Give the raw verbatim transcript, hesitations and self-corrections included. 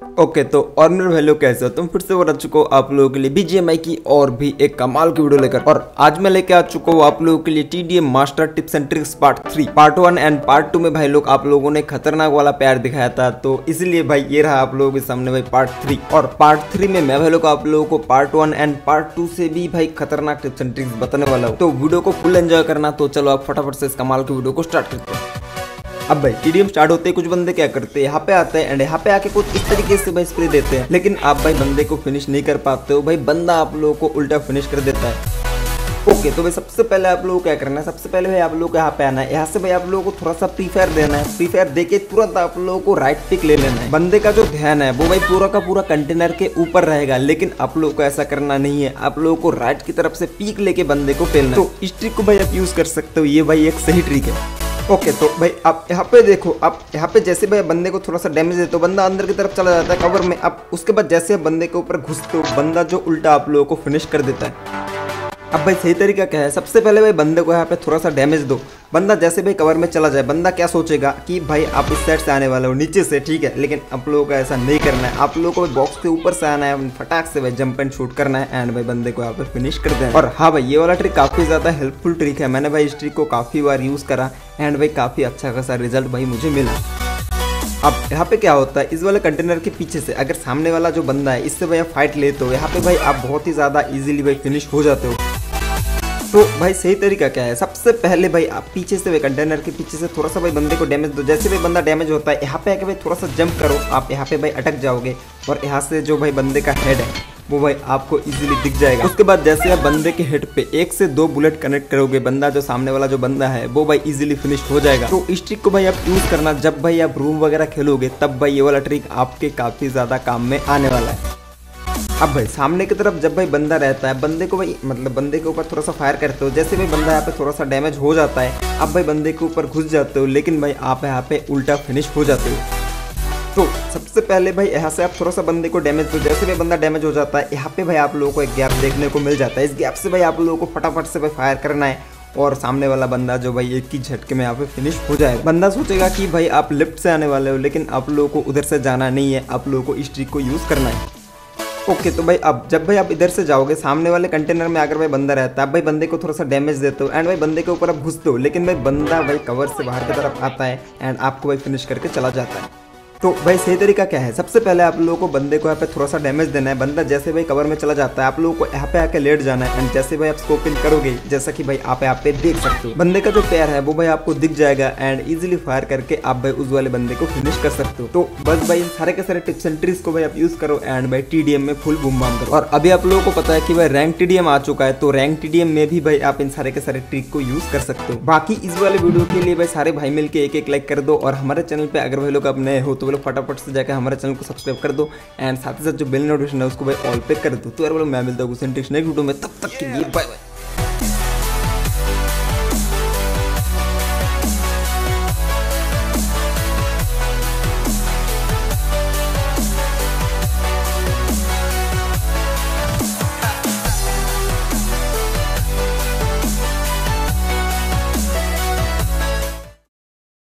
Okay okay, तो और मेरे भाई लोग कैसे हो तुम फिर से बता चुका हूँ आप लोगों के लिए बीजीएमआई की और भी एक कमाल की वीडियो लेकर। और आज मैं लेके आ चुका हूँ आप लोगों के लिए TDM master tips and tricks part three. Part one and part two में भाई लोग आप लोगों ने खतरनाक वाला प्यार दिखाया था, तो इसलिए भाई ये रहा आप लोगों के सामने भाई पार्ट थ्री। और पार्ट थ्री में मैं भाई लोग आप लोगों को part one and part two से भी भाई खतरनाक टिप्स एंड ट्रिक्स बताने वाला हूँ, तो वीडियो को फुल एंजॉय करना। तो चलो आप फटाफट से इस कमाल की वीडियो को स्टार्ट करते हैं। अब भाई टीडीएम स्टार्ट होते ही कुछ बंदे क्या करते हैं, यहाँ पे आते हैं एंड यहाँ पे आके कुछ इस तरीके से भाई स्प्रे देते हैं, लेकिन आप भाई बंदे को फिनिश नहीं कर पाते हो। भाई बंदा आप लोगों को उल्टा फिनिश कर देता है। ओके तो भाई सबसे पहले आप लोगों को क्या करना है, सबसे पहले भाई आप लोगों को यहाँ पे आना है। यहाँ से भाई आप लोगों को थोड़ा सा प्री फायर देना है। प्री फायर देके तुरंत आप लोगों को राइट पिक ले लेना है। बंदे का जो ध्यान है वो भाई पूरा का पूरा कंटेनर के ऊपर रहेगा, लेकिन आप लोगों को ऐसा करना नहीं है। आप लोगों को राइट की तरफ से पीक लेके बंदे को पेलना है। तो इस ट्रिक को भाई आप यूज कर सकते हो, ये भाई एक सही ट्रिक है। ओके okay, तो भाई आप यहाँ पे देखो, आप यहाँ पे जैसे भाई बंदे को थोड़ा सा डैमेज देते हो, बंदा अंदर की तरफ चला जाता है कवर में। अब उसके बाद जैसे बंदे के ऊपर घुसते हो, बंदा जो उल्टा आप लोगों को फिनिश कर देता है। अब भाई सही तरीका क्या है, सबसे पहले भाई बंदे को यहाँ पे थोड़ा सा डैमेज दो। बंदा जैसे भाई कवर में चला जाए, बंदा क्या सोचेगा कि भाई आप इस साइड से आने वाले हो नीचे से, ठीक है, लेकिन आप लोगों को ऐसा नहीं करना है। आप लोगों को बॉक्स के ऊपर से आना है, फटाक से भाई जंप एंड शूट करना है एंड भाई बंदे को यहाँ पे फिनिश कर देना है। और हाँ भाई ये वाला ट्रिक काफी ज्यादा हेल्पफुल ट्रिक है। मैंने भाई इस ट्रिक को काफी बार यूज करा एंड भाई काफी अच्छा खासा रिजल्ट भाई मुझे मिला। अब यहाँ पे क्या होता है, इस वाले कंटेनर के पीछे से अगर सामने वाला जो बंदा है इससे भाई आप फाइट लेते हो, यहाँ पे भाई आप बहुत ही ज्यादा इजीली भाई फिनिश हो जाते हो। तो भाई सही तरीका क्या है, सबसे पहले भाई आप पीछे से भाई कंटेनर के पीछे से थोड़ा सा भाई बंदे को डैमेज दो। जैसे भाई बंदा डैमेज होता है, यहाँ पे आके भाई थोड़ा सा जंप करो। आप यहाँ पे भाई अटक जाओगे और यहाँ से जो भाई बंदे का हेड है वो भाई आपको इजीली दिख जाएगा। उसके बाद जैसे आप बंदे के हेड पे एक से दो बुलेट कनेक्ट करोगे, बंदा जो सामने वाला जो बंदा है वो भाई इजीली फिनिश हो जाएगा। तो इस ट्रिक को भाई आप यूज करना जब भाई आप रूम वगैरह खेलोगे, तब भाई ये वाला ट्रिक आपके काफी ज्यादा काम में आने वाला है। अब भाई सामने की तरफ जब भाई बंदा रहता है, बंदे को भाई मतलब बंदे के ऊपर थोड़ा सा फायर करते हो। जैसे भाई बंदा यहाँ पे थोड़ा सा डैमेज हो जाता है, अब भाई बंदे के ऊपर घुस जाते हो, लेकिन भाई आप यहाँ पे उल्टा फिनिश हो जाते हो। तो सबसे पहले भाई यहाँ से आप थोड़ा सा बंदे को डैमेज दो। जैसे भाई बंदा डैमेज हो जाता है, यहाँ पे भाई आप लोगों को एक गैप देखने को मिल जाता है। इस गैप से भाई आप लोगों को फटाफट से भाई फायर करना है और सामने वाला बंदा जो भाई एक ही झटके में यहाँ पे फिनिश हो जाएगा। बंदा सोचेगा कि भाई आप लेफ्ट से आने वाले हो, लेकिन आप लोगों को उधर से जाना नहीं है, आप लोगों को इस ट्रिक को यूज करना है। ओके okay, तो भाई अब जब भाई आप इधर से जाओगे, सामने वाले कंटेनर में अगर भाई बंदा रहता है, भाई बंदे को थोड़ा सा डैमेज देते हो एंड भाई बंदे के ऊपर आप घुसते हो, लेकिन भाई बंदा भाई कवर से बाहर की तरफ आता है एंड आपको भाई फिनिश करके चला जाता है। तो भाई सही तरीका क्या है, सबसे पहले आप लोगों को बंदे को यहाँ पे थोड़ा सा डैमेज देना है। बंदा जैसे भाई कवर में चला जाता है, आप लोगों को यहाँ पे आके लेट जाना है एंड जैसे भाई आप स्कोप इन करोगे, जैसा कि भाई आप यहाँ पे देख सकते हो, बंदे का जो पैर है वो भाई आपको दिख जाएगा एंड इजीली फायर करके आप भाई उस वाले बंदे को फिनिश कर सकते हो। तो बस भाई सारे के सारे टिप्स एंड ट्रिक्स को भाई आप यूज करो एंड भाई टीडीएम में फुल बूम बाम करो। और अभी आप लोगों को पता है कि भाई रैंक टीडीएम आ चुका है, तो रैंक टीडीएम में भी भाई आप इन सारे के सारे ट्रिक को यूज कर सकते हो। बाकी इस वाले वीडियो के लिए भाई सारे भाई मिलकर एक एक लाइक कर दो, और हमारे चैनल पे अगर भाई लोग अब नए हो तो वो लोग फटाफट से जाकर हमारे चैनल को सब्सक्राइब कर दो एंड साथ ही साथ जो बेल नोटिफिकेशन है उसको भाई ऑल पे कर दो। तो यार बोलो मैं मिलता हूँ नेक्स्ट वीडियो में, तब तक के लिए बाय बाय।